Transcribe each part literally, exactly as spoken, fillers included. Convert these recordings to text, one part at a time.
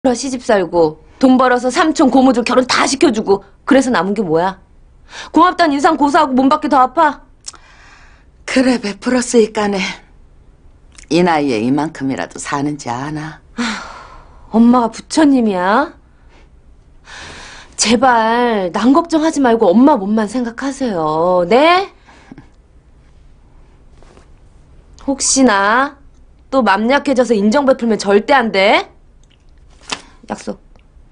시집 살고 돈 벌어서 삼촌 고모들 결혼 다 시켜주고 그래서 남은 게 뭐야? 고맙다는 인상 고사하고 몸 밖에 더 아파? 그래 베풀었으니까네 이 나이에 이만큼이라도 사는지 아나. 엄마가 부처님이야? 제발 남 걱정하지 말고 엄마 몸만 생각하세요. 네? 혹시나 또 맘 약해져서 인정 베풀면 절대 안 돼. 약속.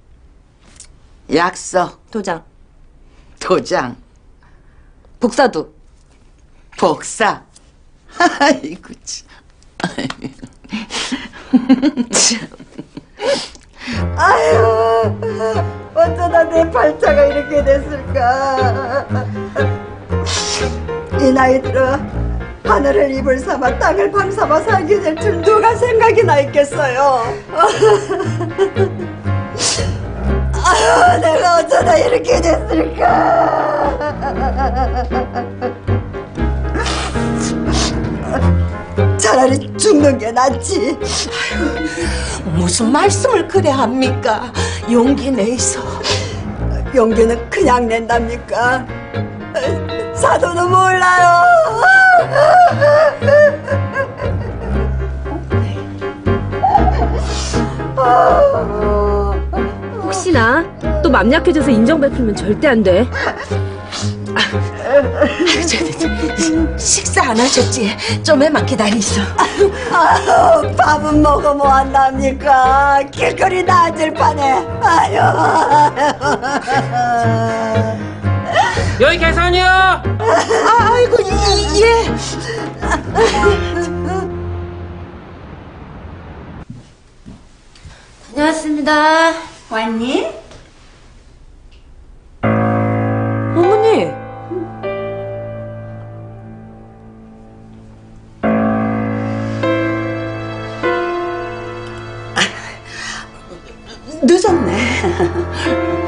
약속. 도장. 도장. 복사도. 복사. 아이고 참. 아유, 어쩌다 내 팔자가 이렇게 됐을까. 이 나이 들어 하늘을 이불 삼아 땅을 방 삼아 살게 될 줄 누가 생각이나 있겠어요. 아유, 내가 어쩌다 이렇게 됐을까. 차라리 죽는 게 낫지. 아유, 무슨 말씀을 그래 합니까? 용기 내서. 용기는 그냥 낸답니까? 사도도 몰라요. 혹시나 또 맘 약해져서 인정 베풀면 절대 안 돼. 아유, 저, 저, 식사 안 하셨지? 좀만 기다리소. 아유, 밥은 먹어 뭐 한답니까? 길거리 나앉을 판에. 아유. 여기 계산이요. 아, 아이고, 이, 예. 다녀왔습니다. 왔니? 어머니. 늦었네.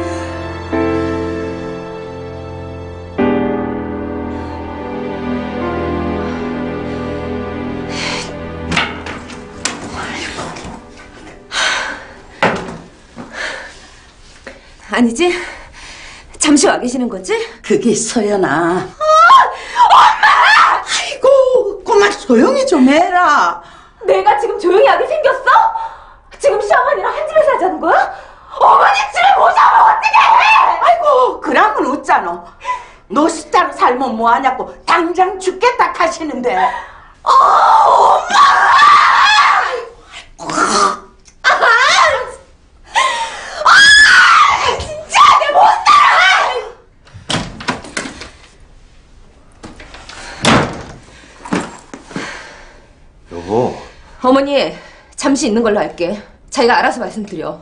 아니지? 잠시 와 계시는 거지? 그게 소연아. 어, 엄마! 아이고, 그만 조용히 좀 해라. 내가 지금 조용히 하게 생겼어? 지금 시어머니랑 한 집에서 하자는 거야? 어머니 집에 모셔오면 어떻게 해? 아이고, 그러면 웃잖아. 노숙자로 살면 뭐하냐고 당장 죽겠다 하시는데. 어, 엄마! 아이고, 아이고. 여보. 어머니, 잠시 있는 걸로 할게. 자기가 알아서 말씀드려.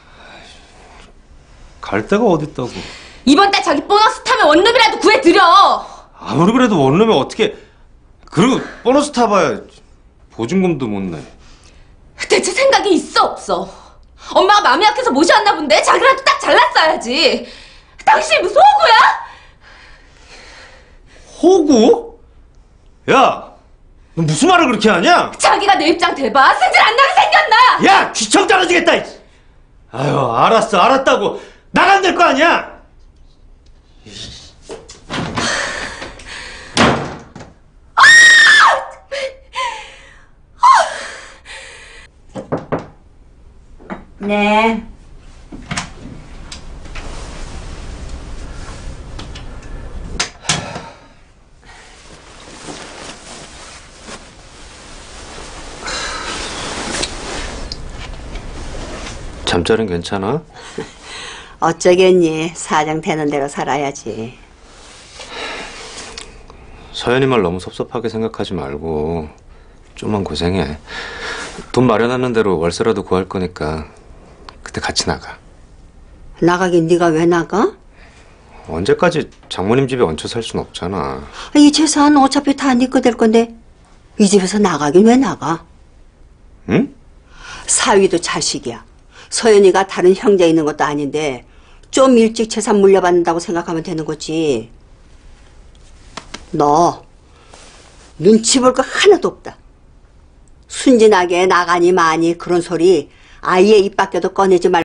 갈 데가 어딨다고. 이번 달 자기 보너스 타면 원룸이라도 구해드려. 아무리 그래도 원룸에 어떻게. 그리고 보너스 타봐야 보증금도 못 내. 대체 생각이 있어 없어? 엄마가 마음이 약해서 모셔왔나 본데 자기라도 딱 잘났어야지. 당신이 무슨 호구야? 호구? 야! 너 무슨 말을 그렇게 하냐? 자기가 내 입장 대봐. 승질 안 나게 생겼나? 야! 귀청 떨어지겠다! 아유, 알았어, 알았다고. 나가면 될 거 아니야? 네. 잠자리는 괜찮아? 어쩌겠니. 사장 되는 대로 살아야지. 서연이 말 너무 섭섭하게 생각하지 말고 좀만 고생해. 돈 마련하는 대로 월세라도 구할 거니까 그때 같이 나가. 나가긴 네가 왜 나가? 언제까지 장모님 집에 얹혀 살 순 없잖아. 이 재산 어차피 다 네 거 될 건데 이 집에서 나가긴 왜 나가? 응? 사위도 자식이야. 서연이가 다른 형제 있는 것도 아닌데 좀 일찍 재산 물려받는다고 생각하면 되는 거지. 너 눈치 볼 거 하나도 없다. 순진하게 나가니 마니 그런 소리 아예 입 밖에도 꺼내지 말고